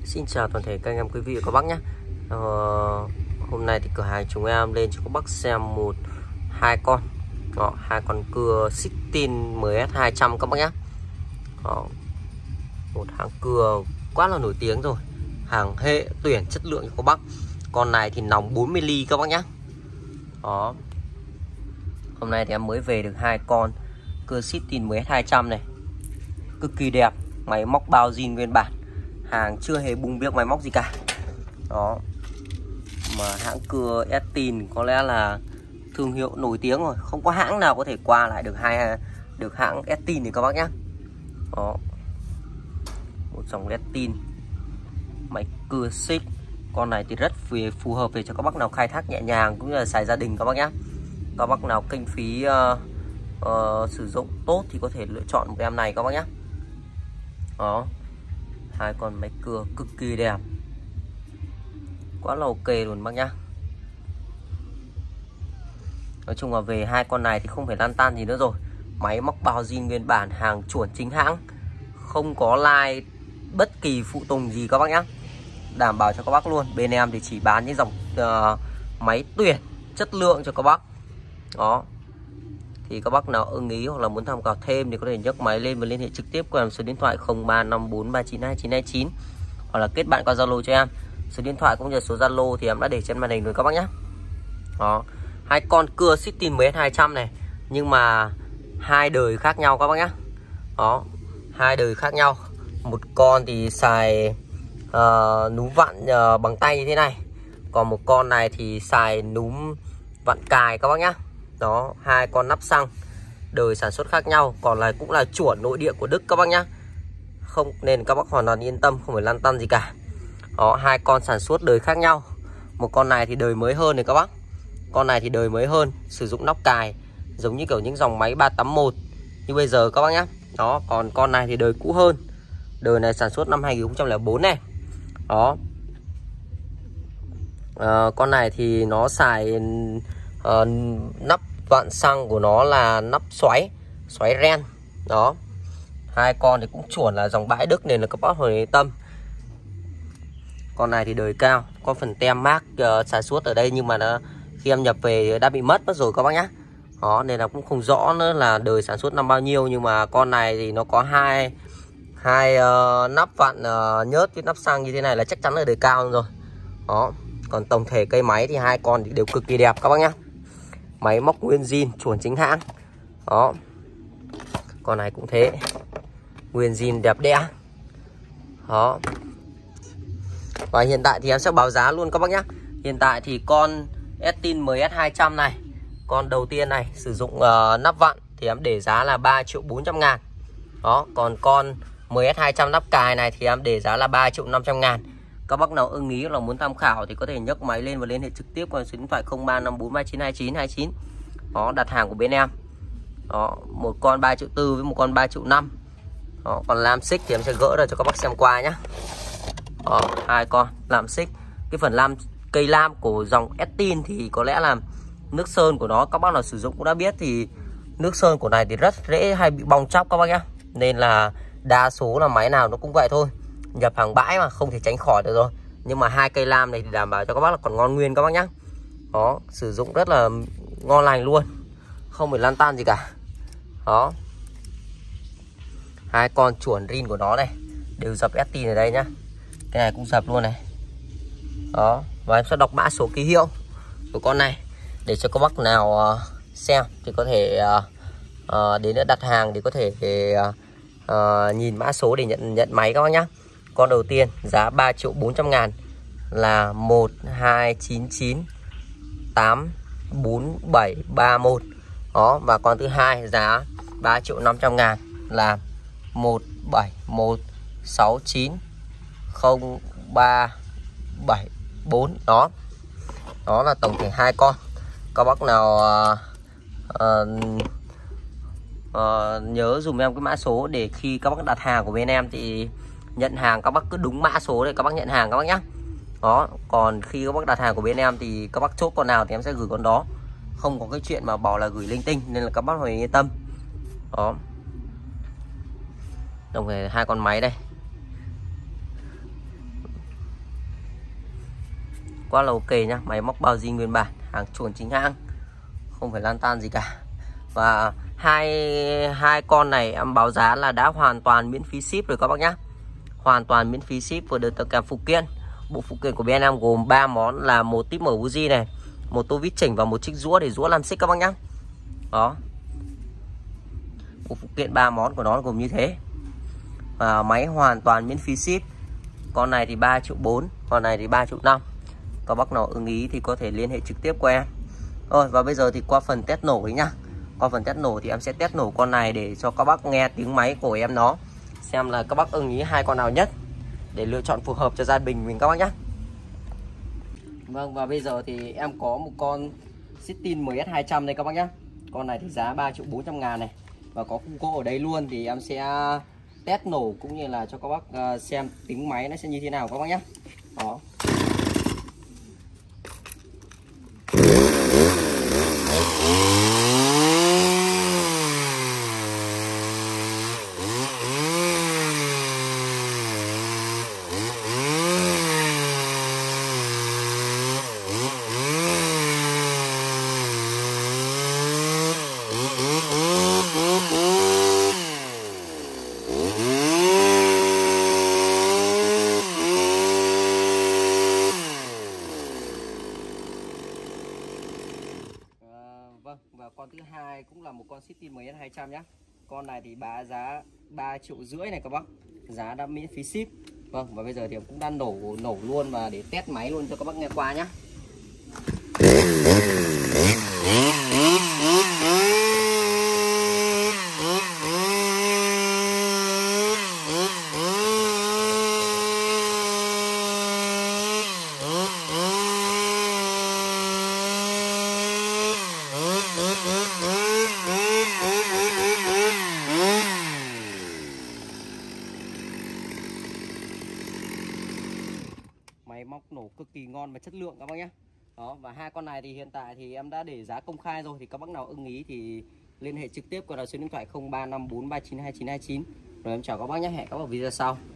Xin chào toàn thể các anh em quý vị và các bác nhé. Hôm nay thì cửa hàng chúng em lên cho các bác xem hai con cưa Sittin MS200 các bác nhé. Một hàng cưa quá là nổi tiếng rồi, hàng hệ tuyển chất lượng cho các bác. Con này thì nòng 40 ly các bác nhé. Đó. Hôm nay thì em mới về được hai con cưa Sittin MS200 này, cực kỳ đẹp, máy móc bao zin nguyên bản, hàng chưa hề bung biếc máy móc gì cả. Đó, mà hãng cưa Sittin có lẽ là thương hiệu nổi tiếng rồi, không có hãng nào có thể qua lại được hãng Sittin thì các bác nhé. Đó, một dòng Sittin máy cưa xích. Con này thì rất phù hợp về cho các bác nào khai thác nhẹ nhàng cũng như là xài gia đình các bác nhé. Các bác nào kinh phí sử dụng tốt thì có thể lựa chọn một em này các bác nhé. Đó, hai con máy cưa cực kỳ đẹp, quá là ok luôn bác nhá. Nói chung là về hai con này thì không phải lăn tăn gì nữa rồi, máy móc bao zin nguyên bản, hàng chuẩn chính hãng, không có like bất kỳ phụ tùng gì các bác nhá, đảm bảo cho các bác luôn. Bên em thì chỉ bán những dòng máy tuyển chất lượng cho các bác. Đó, thì các bác nào ưng ý hoặc là muốn tham khảo thêm thì có thể nhấc máy lên và liên hệ trực tiếp qua số điện thoại 0354392929 hoặc là kết bạn qua Zalo cho em. Số điện thoại cũng như số Zalo thì em đã để trên màn hình rồi các bác nhé. Đó, hai con cưa Sittin MS200 này nhưng mà hai đời khác nhau các bác nhé. Đó, hai đời khác nhau. Một con thì xài núm vặn bằng tay như thế này, còn một con này thì xài núm vặn cài các bác nhé. Đó, hai con nắp xăng, đời sản xuất khác nhau, còn này cũng là chuẩn nội địa của Đức các bác nhá. Không, nên các bác hoàn toàn yên tâm, không phải lăn tăn gì cả. Đó, hai con sản xuất đời khác nhau. Một con này thì đời mới hơn này các bác. Con này thì đời mới hơn, sử dụng nắp cài giống như kiểu những dòng máy 381 như bây giờ các bác nhá. Đó, còn con này thì đời cũ hơn. Đời này sản xuất năm 2004 này. Đó. Con này thì nó xài nắp vặn xăng của nó là nắp xoáy ren. Đó, hai con thì cũng chuẩn là dòng bãi Đức nên là các bác hồi tâm. Con này thì đời cao, có phần tem mác sản xuất ở đây nhưng mà khi em nhập về đã bị mất rồi các bác nhé. Đó, nên là cũng không rõ nữa là đời sản xuất năm bao nhiêu, nhưng mà con này thì nó có hai nắp vặn nhớt với nắp xăng như thế này là chắc chắn là đời cao rồi. Đó, còn tổng thể cây máy thì hai con thì đều cực kỳ đẹp các bác nhé. Máy móc nguyên zin chuẩn chính hãng. Đó, con này cũng thế, nguyên zin đẹp đẽ. Đó, và hiện tại thì em sẽ báo giá luôn các bác nhé. Hiện tại thì con Sittin MS200 này, con đầu tiên này sử dụng nắp vặn thì em để giá là 3.400.000. Đó, còn con MS200 nắp cài này thì em để giá là 3.500.000. Các bác nào ưng ý là muốn tham khảo thì có thể nhấc máy lên và liên hệ trực tiếp qua số điện thoại 0354392929. Đó, đặt hàng của bên em. Đó, một con 3.4 triệu với một con 3.5 triệu. Đó, còn lam xích thì em sẽ gỡ ra cho các bác xem qua nhé. Đó, hai con lam xích. Cái phần cây lam của dòng Sittin thì có lẽ là nước sơn của nó các bác nào sử dụng cũng đã biết, thì nước sơn của này thì rất dễ hay bị bong chóc các bác nhé. Nên là đa số là máy nào nó cũng vậy thôi, nhập hàng bãi mà không thể tránh khỏi được rồi. Nhưng mà hai cây lam này thì đảm bảo cho các bác là còn ngon nguyên các bác nhé. Đó, sử dụng rất là ngon lành luôn, không phải lăn tan gì cả. Đó, hai con chuẩn rin của nó này đều dập Sittin ở đây nhá. Cái này cũng dập luôn này. Đó, và em sẽ đọc mã số ký hiệu của con này để cho các bác nào xem thì có thể đến đặt hàng thì có thể nhìn mã số để nhận máy các bác nhá. Con đầu tiên giá 3.400.000 là 12998471. Đó, và con thứ hai giá 3.500.000 là 17169037 đó. Đó là tổng thể hai con. Các bác nào nhớ dùm em cái mã số để khi các bác đặt hàng của bên em thì nhận hàng các bác cứ đúng mã số để các bác nhận hàng các bác nhé. Đó, còn khi các bác đặt hàng của bên em thì các bác chốt con nào thì em sẽ gửi con đó, không có cái chuyện mà bảo là gửi linh tinh, nên là các bác phải yên tâm. Đó, đồng thời hai con máy đây quá là ok nhá. Máy móc bao zin nguyên bản, hàng chuẩn chính hãng, không phải lan tan gì cả. Và hai con này em báo giá là đã hoàn toàn miễn phí ship rồi các bác nhá. Hoàn toàn miễn phí ship vừa được tặng kèm phụ kiện. Bộ phụ kiện của bên em gồm 3 món là một típ mở buji này, một tô vít chỉnh và một chiếc rũa để rũa làm xích các bác nhá. Đó. Bộ phụ kiện 3 món của nó gồm như thế. Và máy hoàn toàn miễn phí ship. Con này thì 3,4 triệu, con này thì 3,5 triệu. Các bác nào ưng ý thì có thể liên hệ trực tiếp qua em. Rồi, và bây giờ thì qua phần test nổ đấy nhá. Qua phần test nổ thì em sẽ test nổ con này để cho các bác nghe tiếng máy của em nó, xem là các bác ưng ý hai con nào nhất để lựa chọn phù hợp cho gia đình mình các bác nhé. Vâng, và bây giờ thì em có một con Systin MS200 đây các bác nhé. Con này thì giá 3,4 triệu này. Và có khung gỗ ở đây luôn, thì em sẽ test nổ cũng như là cho các bác xem tiếng máy nó sẽ như thế nào các bác nhé. Đó. Vâng, và con thứ hai cũng là một con Systin MS200 nhé. Con này thì giá 3,5 triệu này các bác. Giá đã miễn phí ship. Vâng, và bây giờ thì cũng đang nổ luôn và để test máy luôn cho các bác nghe qua nhé. Máy móc nổ cực kỳ ngon và chất lượng các bác nhé. Đó, và hai con này thì hiện tại thì em đã để giá công khai rồi, thì các bác nào ưng ý thì liên hệ trực tiếp qua số điện thoại 0354392929. Rồi em chào các bác nhé, hẹn các bác ở video sau.